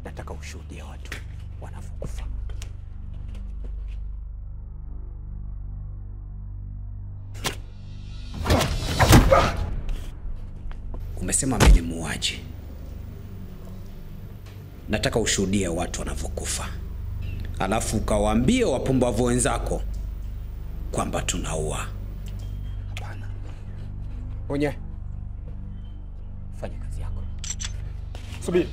Nataka ushuhudie watu wanavyokufa. Umesema mimi ni muuaji. Nataka ushuhudie watu wanavyokufa. Alafu ukawaambie wapumbavu wenzako kwamba tunaua. Hapana. Onye. Fanya kazi yako. Subiri.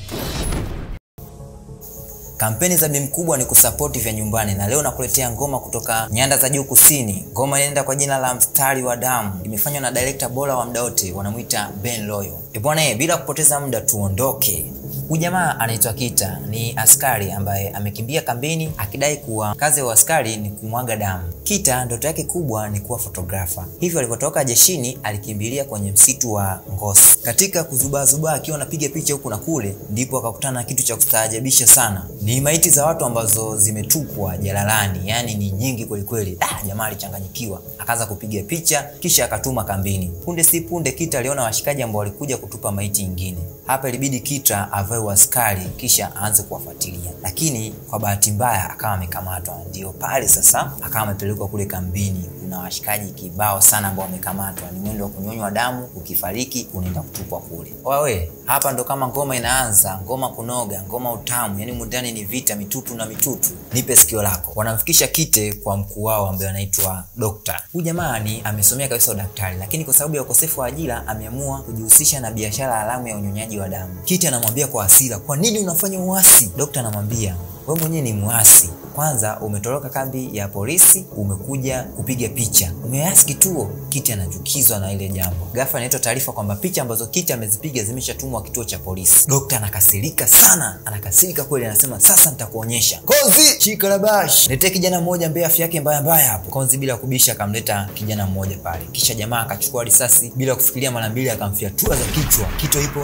Kampeni za Bi Mkubwa ni kusapoti vya nyumbani, na leo nakuletea ngoma kutoka nyanda za juu kusini. Ngoma inaenda kwa jina la Mstari wa Damu. Imefanywa na director bora wa muda wote, wanamuita Ben Loyo. Bwana, bila kupoteza muda tuondoke. Huyu jamaa anaitwa Kita, ni askari ambaye amekimbia kambini akidai kuwa kazi ya askari ni kumwaga damu. Kita ndoto yake kubwa ni kuwa photographer. Hivyo alipotoka jeshini alikimbilia kwenye msitu wa Ngosi. Katika kuzubaa akiwa anapiga picha huku na kule, ndipo akakutana na kitu cha kustaajabisha sana. Ni maiti za watu ambazo zimetupwa jalalani, yani ni nyingi kweli kweli. Jamaa alichanganyikiwa, akaanza kupiga picha kisha akatuma kambini. Punde si punde Kita aliona washikaji ambao walikuja kutupa maiti nyingine. Hapa ilibidi Kita avae askari kisha aanze kuwafuatilia, lakini kwa bahati mbaya akawa amekamatwa. Ndio pale sasa akawa amepelekwa kule kambini. Kuna washikaji kibao sana ambao wamekamatwa, ni mwendo wa kunyonywa damu, ukifariki unaenda kutupwa kule. Wewe hapa ndo kama ngoma inaanza, ngoma kunoga, ngoma utamu, yani mundani ni vita mitutu na mitutu. Nipe sikio lako. Wanamfikisha Kite kwa mkuu wao ambaye anaitwa Dokta. Huyu jamaa ni amesomea kabisa udaktari, lakini kwa sababu ya ukosefu wa ajira ameamua kujihusisha na biashara haramu ya unyonyaji wa damu. Kite anamwambia kwa hasira, kwa nini unafanya uasi? Dokta anamwambia, wewe mwenyewe ni muasi. Kwanza umetoroka kambi ya polisi, umekuja kupiga picha, umeasi kituo. Kiti anachukizwa na ile jambo. Ghafla inaitwa taarifa kwamba picha ambazo Kiti amezipiga zimeshatumwa kituo cha polisi. Dokta anakasirika sana, anakasirika kweli, anasema sasa nitakuonyesha. Konzi, shikalabash, lete kijana mmoja ambaye afya yake mbaya hapo. Konzi bila kubisha akamleta kijana mmoja pale. Kisha jamaa akachukua risasi bila kufikiria mara mbili akamfyatua za kichwa. Kito ipo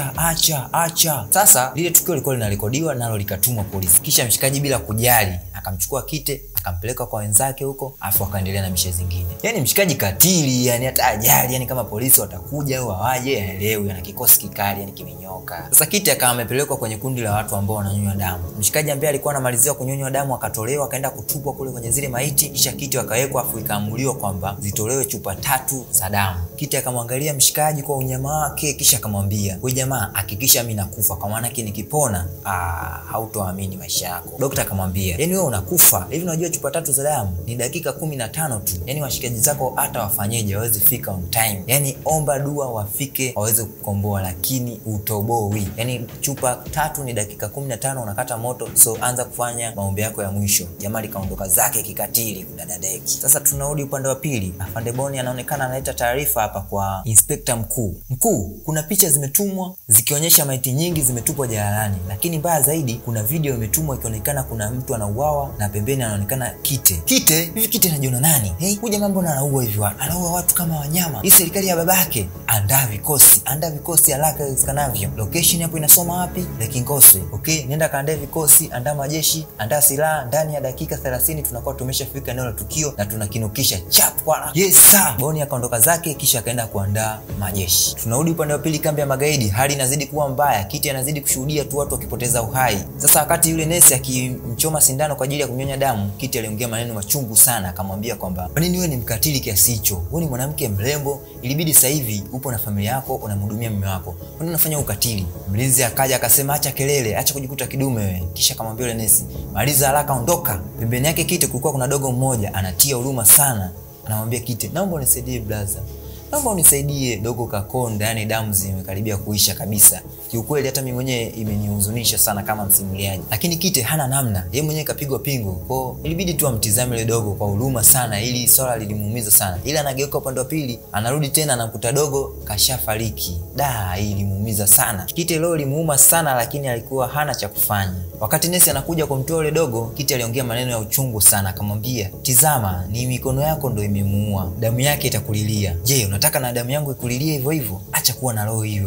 acha. Sasa lile tukio lilikuwa linarekodiwa nalo likatumwa polisi. Kisha mshikaji bila kujali akamchukua Kite akampeleka kwa wenzake huko, afu akaendelea na mishe zingine. Yani mshikaji katili, yani hata ajali, yani kama polisi watakuja au hawaje haelewi, ana kikosi kikali, yani kimenyoka. Sasa Kite akawa amepelekwa kwenye kundi la watu ambao wananyonywa damu. Mshikaji ambaye alikuwa anamalizia kunyonywa damu akatolewa akaenda kutupwa kule kwenye zile maiti, kisha Kite akawekwa afu ikaamuliwa kwamba zitolewe chupa 3 za damu. Kite akamwangalia mshikaji kwa unyama wake kisha akamwambia, "Wewe jamaa, hakikisha mimi nakufa, kwa maana nikipona hautoamini maisha yako." Dokta akamwambia, "Yani wewe unakufa? Hivi unajua chupa 3 za damu ni dakika 15 tu. Yani washikaji zako hata wafanyeje hawezi fika on time. Yani omba dua wafike waweze kukomboa, lakini utoboi. Yani chupa 3 ni dakika 15 unakata moto, so anza kufanya maombi yako ya mwisho." Jamaa likaondoka zake kikatili kudadadeki. Sasa tunarudi upande wa pili. Afande Boni anaonekana analeta taarifa hapa kwa inspekta mkuu. Mkuu, kuna picha zimetumwa zikionyesha maiti nyingi zimetupwa jalalani, lakini mbaya zaidi kuna video imetumwa ikionekana kuna mtu anauawa na pembeni anaonekana Kite. Hivi Kite anajiona nani? Kuja mambo na anaua hivi watu. Anaua watu kama wanyama. Hii serikali ya babake. Andaa vikosi haraka iwezekanavyo. Location hapo inasoma wapi? Lake Ngoswe. Okay, nenda kaandae vikosi, andaa majeshi, andaa silaha, ndani ya dakika 30 tunakuwa tumeshafika eneo la tukio na tunakinukisha chap kwa. Yes sir. Boni akaondoka zake kisha akaenda kuandaa majeshi. Tunarudi upande wa pili, kambi ya magaidi. Hali inazidi kuwa mbaya. Kite anazidi kushuhudia tu watu wakipoteza uhai. Sasa wakati yule nesi akimchoma sindano kwa ajili ya kunyonya damu, Kite aliongea maneno machungu sana, akamwambia kwamba, "Kwa nini wewe ni mkatili kiasi hicho? Wewe ni mwanamke mrembo, ilibidi sasa hivi upo na familia yako, unamhudumia mume wako. Kwa nini unafanya ukatili?" Mlinzi akaja akasema, "Acha kelele, acha kujikuta kidume wewe." Kisha akamwambia yule nesi, "Maliza haraka, ondoka." Pembeni yake Kite kulikuwa kuna dogo mmoja anatia huruma sana. Anamwambia Kite, "Naomba unisaidie brother. Naomba unisaidie." Dogo kakonda, yani damu zimekaribia kuisha kabisa. Kiukweli hata mimi mwenyewe imenihuzunisha sana kama msimuliaji. Lakini Kite hana namna. Yeye mwenyewe kapigwa pingu. Kwa ilibidi tu amtizame yule dogo kwa huruma sana, ili swala lilimuumiza sana. Ila anageuka upande wa pili, anarudi tena anamkuta dogo kashafariki. Hii ilimuumiza sana. Kite leo limuuma sana, lakini alikuwa hana cha kufanya. Wakati nesi anakuja kumtoa yule dogo, Kite aliongea maneno ya uchungu sana, akamwambia, "Tizama, ni mikono yako ndio imemuua. Damu yake itakulilia. Je, unataka na damu yangu ikulilie hivyo hivyo? Acha kuwa na roho hiyo.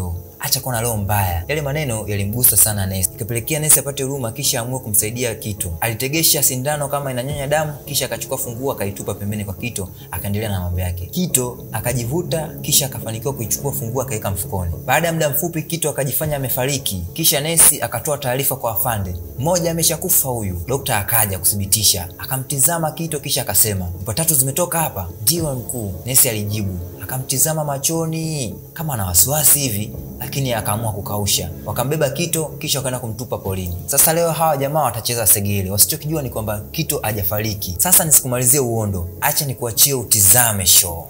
acha kuwa na roho mbaya. Yale maneno yalimgusa sana Nesi, ikapelekea Nesi apate huruma, kisha amue kumsaidia Kito. Alitegesha sindano kama inanyonya damu, kisha akachukua funguo akaitupa pembeni kwa Kito, akaendelea na mambo yake. Kito akajivuta, kisha akafanikiwa kuichukua funguo akaweka mfukoni. Baada ya muda mfupi Kito akajifanya amefariki, kisha Nesi akatoa taarifa kwa afande, mmoja ameshakufa huyu. Dokta akaja kudhibitisha, akamtizama Kito kisha akasema, mpa tatu zimetoka hapa? Ndio mkuu, Nesi alijibu. Akamtizama machoni kama ana wasiwasi hivi, lakini akaamua kukausha. Wakambeba Kito kisha wakaenda kumtupa polini. Sasa leo hawa jamaa watacheza segele. Wasichokijua ni kwamba Kito hajafariki. Sasa nisikumalizie uondo, acha nikuachie utizame show.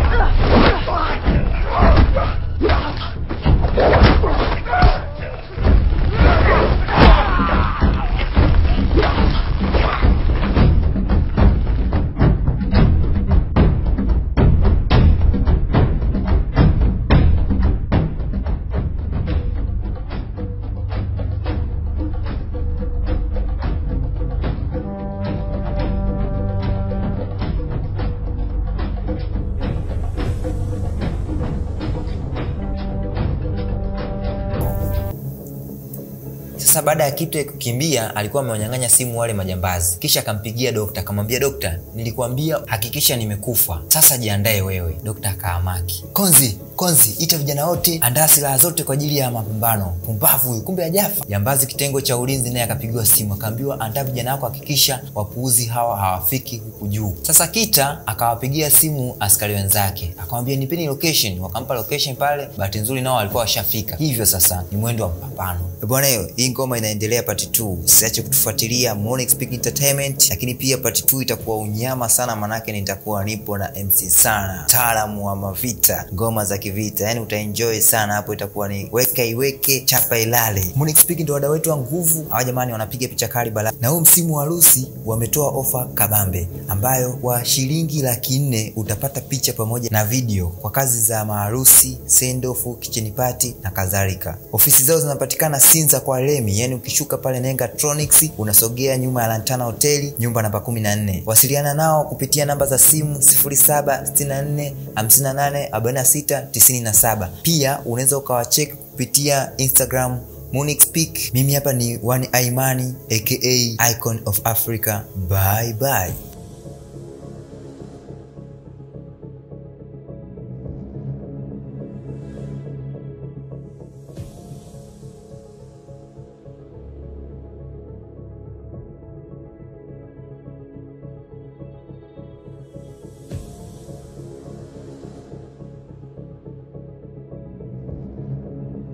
Sasa baada ya Kito kukimbia, alikuwa amewanyang'anya simu wale majambazi. Kisha akampigia dokta, akamwambia, dokta, nilikuambia hakikisha nimekufa, sasa jiandae wewe. Dokta akaamaki, Konzi, ita vijana wote, andaa silaha zote kwa ajili ya mapambano. Pumbavu huyu, kumbe hajafa. Jambazi kitengo cha ulinzi naye akapigiwa simu, akaambiwa andaa vijana wako, hakikisha wapuuzi hawa hawafiki huku juu. Sasa Kita akawapigia simu askari wenzake, akamwambia nipeni location. Wakampa location pale, bahati nzuri nao walikuwa washafika. Hivyo sasa ni mwendo wa mapambano. Bwana, hii ngoma inaendelea part 2. Usiache kutufuatilia Monix Peak Entertainment, lakini pia part 2 itakuwa unyama sana, manake nitakuwa nipo na MC Sana, mtaalamu wa mavita, ngoma za kivita. Yani utaenjoy sana hapo, itakuwa ni weka iweke chapa ilale. Monix Peak ndio wadau wetu wa nguvu. Hawa jamani wanapiga picha kali bala. Na huu msimu wa harusi wametoa ofa kabambe, ambayo kwa shilingi 400,000 utapata picha pamoja na video kwa kazi za maharusi, send off, kitchen party na kadhalika. Ofisi zao zinapatikana Sinza kwa Lemi, yani ukishuka pale Nengatronics unasogea nyuma ya Lantana Hotel, nyumba namba 14. Wasiliana nao kupitia namba za simu 0764 58 46 97. Pia unaweza ukawacheck kupitia Instagram Monix Peak. Mimi hapa ni One Aimani aka Icon of Africa. Bye bye.